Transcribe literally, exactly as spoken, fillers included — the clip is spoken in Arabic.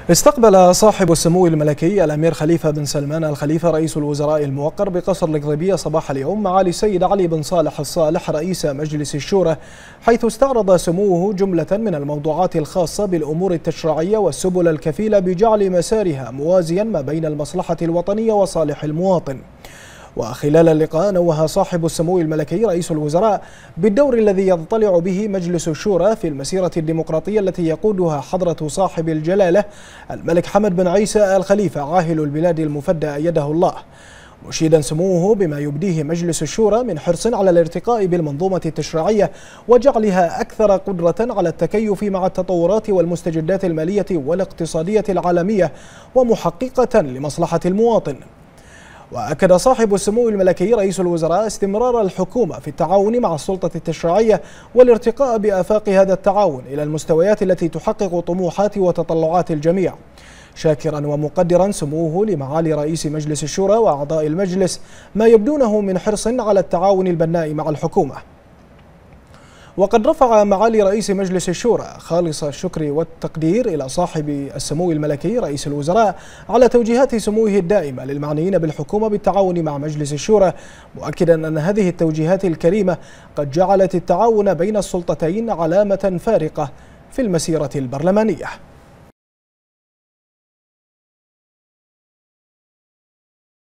استقبل صاحب السمو الملكي الأمير خليفة بن سلمان الخليفة رئيس الوزراء الموقر بقصر القضيبية صباح اليوم معالي السيد علي بن صالح الصالح رئيس مجلس الشورى، حيث استعرض سموه جملة من الموضوعات الخاصة بالأمور التشريعية والسبل الكفيلة بجعل مسارها موازيا ما بين المصلحة الوطنية وصالح المواطن. وخلال اللقاء نوه صاحب السمو الملكي رئيس الوزراء بالدور الذي يضطلع به مجلس الشورى في المسيرة الديمقراطية التي يقودها حضرة صاحب الجلالة الملك حمد بن عيسى الخليفة عاهل البلاد المفدى أيده الله، مشيدا سموه بما يبديه مجلس الشورى من حرص على الارتقاء بالمنظومة التشريعية وجعلها أكثر قدرة على التكيف مع التطورات والمستجدات المالية والاقتصادية العالمية ومحققة لمصلحة المواطن. وأكد صاحب السمو الملكي رئيس الوزراء استمرار الحكومة في التعاون مع السلطة التشريعية والارتقاء بآفاق هذا التعاون إلى المستويات التي تحقق طموحات وتطلعات الجميع، شاكرا ومقدرا سموه لمعالي رئيس مجلس الشورى وأعضاء المجلس ما يبدونه من حرص على التعاون البناء مع الحكومة. وقد رفع معالي رئيس مجلس الشورى خالص الشكر والتقدير إلى صاحب السمو الملكي رئيس الوزراء على توجيهات سموه الدائمة للمعنيين بالحكومة بالتعاون مع مجلس الشورى، مؤكدا أن هذه التوجيهات الكريمة قد جعلت التعاون بين السلطتين علامة فارقة في المسيرة البرلمانية.